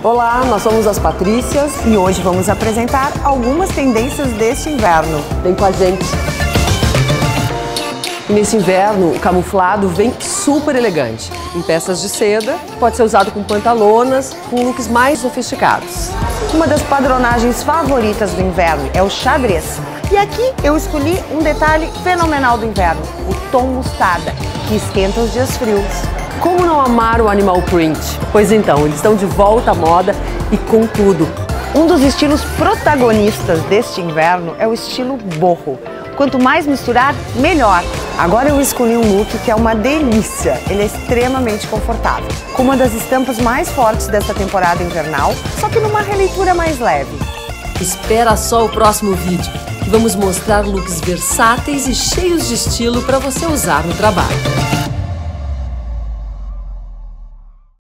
Olá, nós somos as Patrícias e hoje vamos apresentar algumas tendências deste inverno. Vem com a gente! E nesse inverno, o camuflado vem super elegante. Em peças de seda, pode ser usado com pantalonas, com looks mais sofisticados. Uma das padronagens favoritas do inverno é o xadrez. E aqui eu escolhi um detalhe fenomenal do inverno, o tom mostarda, que esquenta os dias frios. Como não amar o animal print? Pois então, eles estão de volta à moda e com tudo. Um dos estilos protagonistas deste inverno é o estilo boho. Quanto mais misturar, melhor. Agora eu escolhi um look que é uma delícia. Ele é extremamente confortável, com uma das estampas mais fortes desta temporada invernal, só que numa releitura mais leve. Espera só o próximo vídeo. Vamos mostrar looks versáteis e cheios de estilo para você usar no trabalho.